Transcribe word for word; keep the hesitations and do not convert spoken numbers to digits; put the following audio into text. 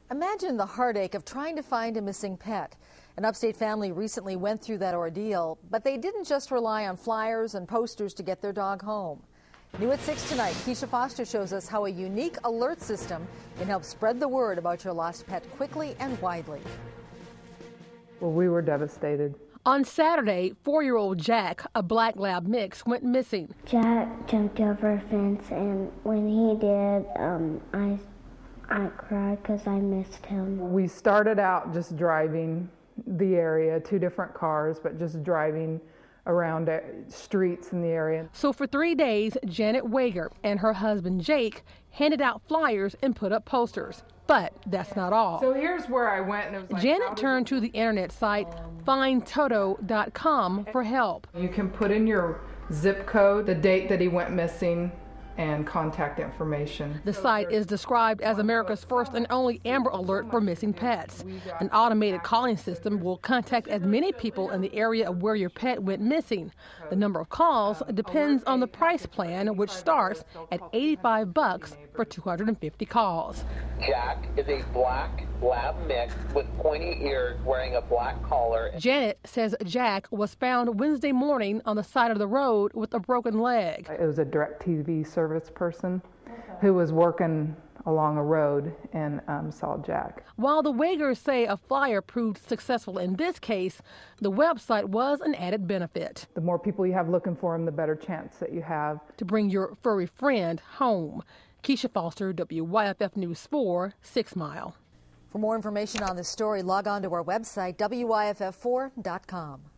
Imagine the heartache of trying to find a missing pet. An upstate family recently went through that ordeal, but they didn't just rely on flyers and posters to get their dog home. New at six tonight, Keisha Foster shows us how a unique alert system can help spread the word about your lost pet quickly and widely. Well, we were devastated. On Saturday, four-year-old Jack, a black lab mix, went missing. Jack jumped over a fence, and when he did, um, I, I cried because I missed him. We started out just driving the area, two different cars, but just driving around streets in the area. So for three days, Janet Wager and her husband Jake handed out flyers and put up posters. But that's not all. So here's where I went, and it was like, Janet turned to the internet site find toto dot com for help. You can put in your zip code, the date that he went missing, and contact information. The site is described as America's first and only Amber Alert for missing pets. An automated calling system will contact as many people in the area of where your pet went missing. The number of calls depends on the price plan, which starts at eighty-five bucks for two hundred fifty calls. Jack is a black lab mix with pointy ears wearing a black collar. Janet says Jack was found Wednesday morning on the side of the road with a broken leg. It was a DirecTV service person who was working along a road and um, saw Jack. While the Wagers say a flyer proved successful in this case, the website was an added benefit. The more people you have looking for him, the better chance that you have to bring your furry friend home. Keisha Foster, W Y F F News four, Six Mile. For more information on this story, log on to our website, W Y F F four dot com.